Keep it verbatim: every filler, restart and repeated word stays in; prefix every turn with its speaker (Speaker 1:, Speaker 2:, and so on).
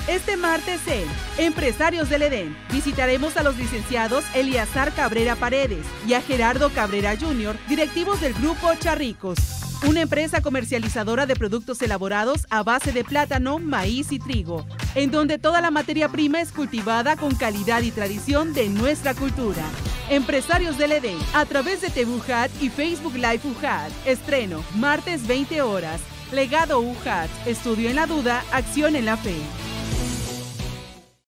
Speaker 1: Este martes en Empresarios del Edén visitaremos a los licenciados Eliazar Cabrera Paredes y a Gerardo Cabrera junior, directivos del Grupo Charricos, una empresa comercializadora de productos elaborados a base de plátano, maíz y trigo, en donde toda la materia prima es cultivada con calidad y tradición de nuestra cultura. Empresarios del Edén, a través de T V U J A T y Facebook Live U J A T. Estreno, martes veinte horas. Legado U J A T, estudio en la duda, acción en la fe.